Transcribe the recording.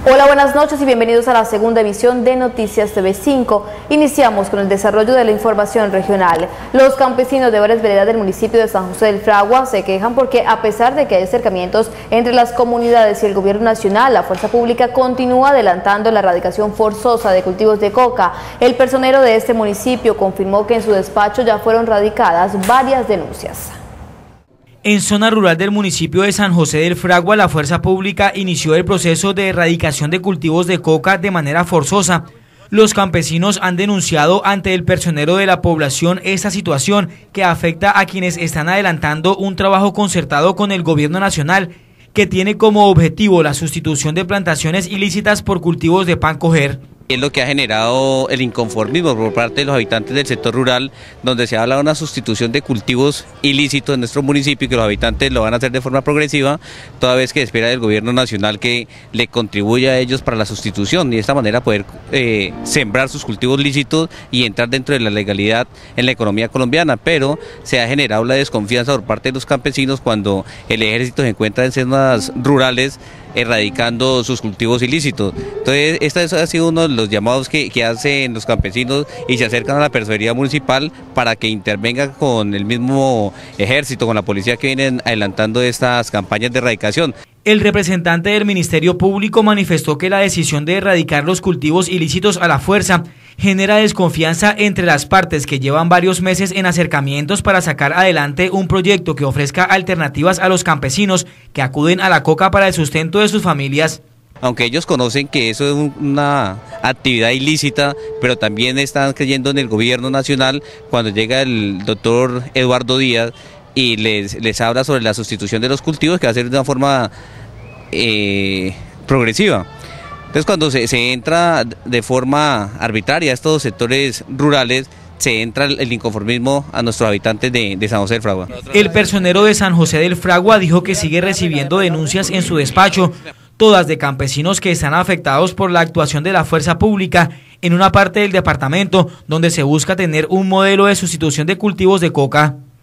Hola, buenas noches y bienvenidos a la segunda emisión de Noticias TV5. Iniciamos con el desarrollo de la información regional. Los campesinos de varias veredas del municipio de San José del Fragua se quejan porque, a pesar de que hay acercamientos entre las comunidades y el gobierno nacional, la fuerza pública continúa adelantando la erradicación forzosa de cultivos de coca. El personero de este municipio confirmó que en su despacho ya fueron radicadas varias denuncias. En zona rural del municipio de San José del Fragua, la fuerza pública inició el proceso de erradicación de cultivos de coca de manera forzosa. Los campesinos han denunciado ante el personero de la población esta situación que afecta a quienes están adelantando un trabajo concertado con el gobierno nacional que tiene como objetivo la sustitución de plantaciones ilícitas por cultivos de pan coger. Es lo que ha generado el inconformismo por parte de los habitantes del sector rural, donde se habla de una sustitución de cultivos ilícitos en nuestro municipio y que los habitantes lo van a hacer de forma progresiva, toda vez que espera del gobierno nacional que le contribuya a ellos para la sustitución y de esta manera poder sembrar sus cultivos lícitos y entrar dentro de la legalidad en la economía colombiana. Pero se ha generado la desconfianza por parte de los campesinos cuando el ejército se encuentra en zonas rurales erradicando sus cultivos ilícitos. Entonces, este ha sido uno de los llamados que hacen los campesinos y se acercan a la personería municipal para que intervenga con el mismo ejército, con la policía que vienen adelantando estas campañas de erradicación. El representante del Ministerio Público manifestó que la decisión de erradicar los cultivos ilícitos a la fuerza genera desconfianza entre las partes que llevan varios meses en acercamientos para sacar adelante un proyecto que ofrezca alternativas a los campesinos que acuden a la coca para el sustento de sus familias. Aunque ellos conocen que eso es una actividad ilícita, pero también están creyendo en el gobierno nacional cuando llega el doctor Eduardo Díaz y les habla sobre la sustitución de los cultivos, que va a ser de una forma progresiva. Entonces, cuando se entra de forma arbitraria a estos sectores rurales, se entra el inconformismo a nuestros habitantes de San José del Fragua. El personero de San José del Fragua dijo que sigue recibiendo denuncias en su despacho, todas de campesinos que están afectados por la actuación de la fuerza pública en una parte del departamento donde se busca tener un modelo de sustitución de cultivos de coca.